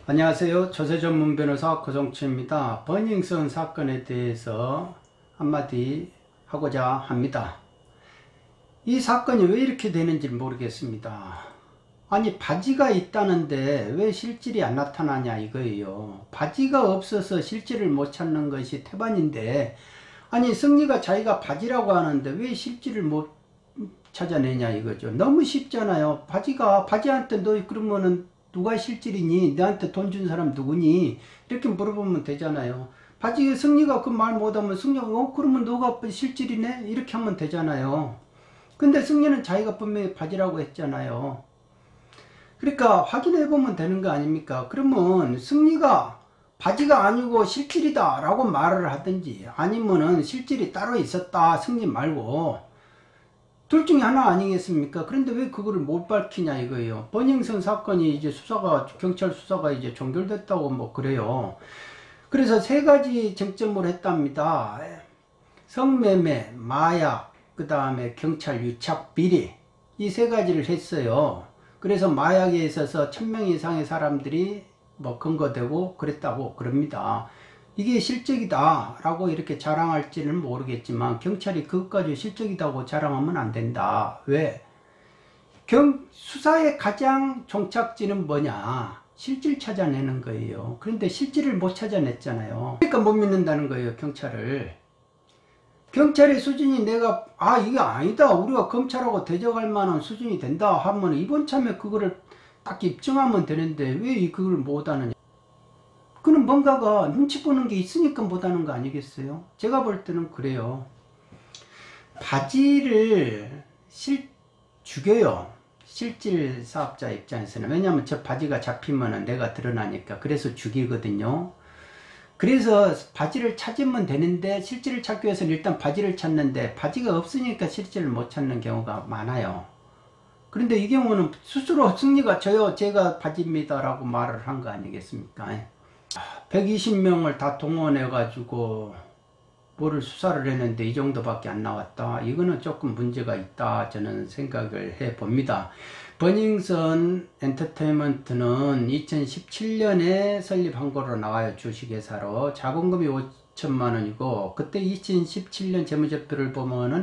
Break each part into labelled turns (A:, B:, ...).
A: 안녕하세요. 조세 전문 변호사 고정치입니다. 버닝썬 사건에 대해서 한마디 하고자 합니다. 이 사건이 왜 이렇게 되는지 모르겠습니다. 아니, 바지가 있다는데 왜 실질이 안 나타나냐 이거예요. 바지가 없어서 실질을 못 찾는 것이 태반인데, 아니 승리가 자기가 바지라고 하는데 왜 실질을 못 찾아내냐 이거죠. 너무 쉽잖아요. 바지한테 너 그러면은 누가 실질이니? 너한테 돈 준 사람 누구니? 이렇게 물어보면 되잖아요. 승리가 그 말 못하면 승리가 그러면 너가 실질이네? 이렇게 하면 되잖아요. 근데 승리는 자기가 분명히 바지라고 했잖아요. 그러니까 확인해보면 되는 거 아닙니까? 그러면 승리가 바지가 아니고 실질이다 라고 말을 하든지, 아니면은 실질이 따로 있었다 승리 말고, 둘 중에 하나 아니겠습니까? 그런데 왜 그거를 못 밝히냐 이거예요. 버닝썬 사건이 이제 경찰 수사가 이제 종결됐다고 뭐 그래요. 그래서 세 가지 쟁점을 했답니다. 성매매, 마약, 그 다음에 경찰 유착 비리, 이 세 가지를 했어요. 그래서 마약에 있어서 1000명 이상의 사람들이 뭐 근거되고 그랬다고 그럽니다. 이게 실적이다 라고 이렇게 자랑할지는 모르겠지만, 경찰이 그것까지 실적이다고 자랑하면 안 된다. 왜? 수사의 가장 종착지는 뭐냐? 실질 찾아내는 거예요. 그런데 실질을 못 찾아냈잖아요. 그러니까 못 믿는다는 거예요, 경찰을. 경찰의 수준이 이게 아니다, 우리가 검찰하고 대적할 만한 수준이 된다 하면 이번 참에 그거를 딱 입증하면 되는데 왜 그걸 못하느냐. 그는 뭔가가 눈치 보는 게 있으니까 못하는 거 아니겠어요? 제가 볼 때는 그래요. 바지를 죽여요. 실질 사업자 입장에서는. 왜냐하면 저 바지가 잡히면 내가 드러나니까. 그래서 죽이거든요. 그래서 바지를 찾으면 되는데, 실질을 찾기 위해서는 일단 바지를 찾는데, 바지가 없으니까 실질을 못 찾는 경우가 많아요. 그런데 이 경우는 스스로 승리가 제가 바지입니다 라고 말을 한 거 아니겠습니까? 120명을 다 동원해 가지고 뭐를 수사를 했는데 이 정도밖에 안 나왔다. 이거는 조금 문제가 있다 저는 생각을 해 봅니다. 버닝썬 엔터테인먼트는 2017년에 설립한 거로 나와요. 주식회사로. 자본금이 5천만 원이고, 그때 2017년 재무제표를 보면은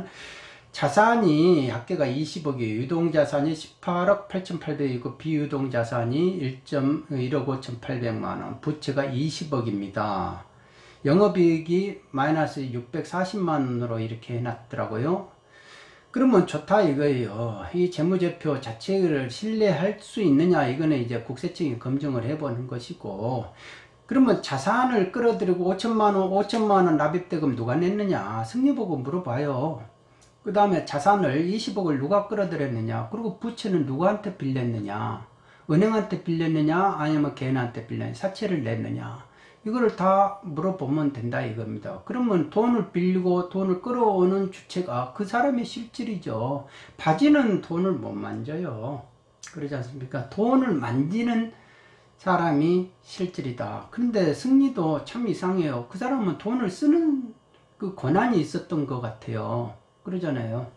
A: 자산이 합계가 20억이에요. 유동자산이 18억 8,800이고 비유동자산이 1억 5,800만원, 부채가 20억입니다. 영업이익이 마이너스 640만원으로 이렇게 해놨더라고요. 그러면 좋다 이거예요. 이 재무제표 자체를 신뢰할 수 있느냐, 이거는 이제 국세청이 검증을 해보는 것이고, 그러면 자산을 끌어들이고 5천만원 납입대금 누가 냈느냐, 승리 보고 물어봐요. 그 다음에 자산을 20억을 누가 끌어들였느냐, 그리고 부채는 누구한테 빌렸느냐, 은행한테 빌렸느냐 아니면 개인한테 빌렸느냐, 사채를 냈느냐, 이거를 다 물어보면 된다 이겁니다. 그러면 돈을 빌리고 돈을 끌어오는 주체가 그 사람의 실질이죠. 바지는 돈을 못 만져요. 그러지 않습니까? 돈을 만지는 사람이 실질이다. 그런데 승리도 참 이상해요. 그 사람은 돈을 쓰는 그 권한이 있었던 것 같아요. 그러잖아요.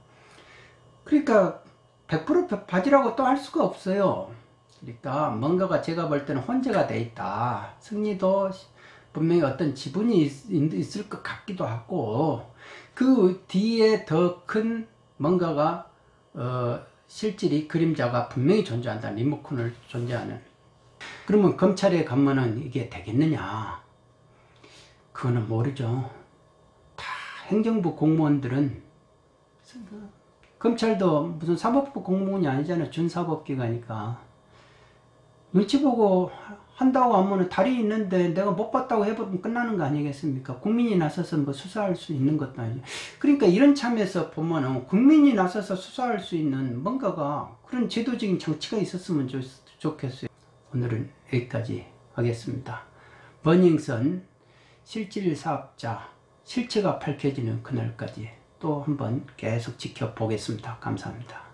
A: 그러니까 100% 바지라고 또 할 수가 없어요. 그러니까 뭔가가 제가 볼 때는 혼재가 돼 있다. 승리도 분명히 어떤 지분이 있을 것 같기도 하고, 그 뒤에 더 큰 뭔가가 실질이, 그림자가 분명히 존재한다. 리모컨을 존재하는. 그러면 검찰에 가면은 이게 되겠느냐, 그거는 모르죠. 다 행정부 공무원들은, 검찰도 무슨 사법부 공무원이 아니잖아요. 준사법기관이니까. 눈치 보고 한다고 하면 다리 있는데 내가 못 봤다고 해보면 끝나는 거 아니겠습니까? 국민이 나서서 뭐 수사할 수 있는 것도 아니죠. 그러니까 이런 참에서 보면은 국민이 나서서 수사할 수 있는 뭔가가, 그런 제도적인 장치가 있었으면 좋겠어요. 오늘은 여기까지 하겠습니다. 버닝썬 실질 사업자 실체가 밝혀지는 그날까지 또 한번 계속 지켜보겠습니다. 감사합니다.